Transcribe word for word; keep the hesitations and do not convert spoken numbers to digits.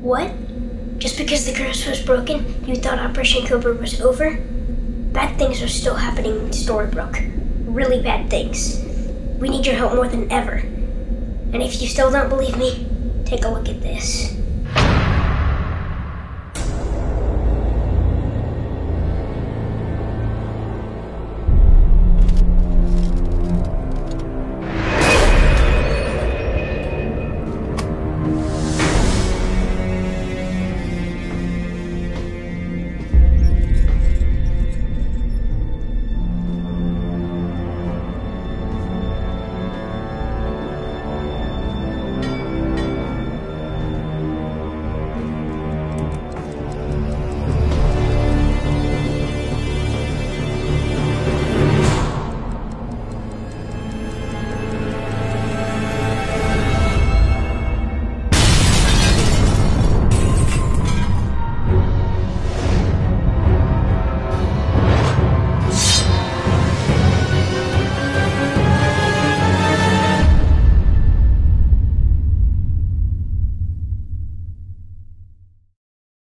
What? Just because the curse was broken, you thought Operation Cobra was over? Bad things are still happening in Storybrooke. Really bad things. We need your help more than ever. And if you still don't believe me, take a look at this.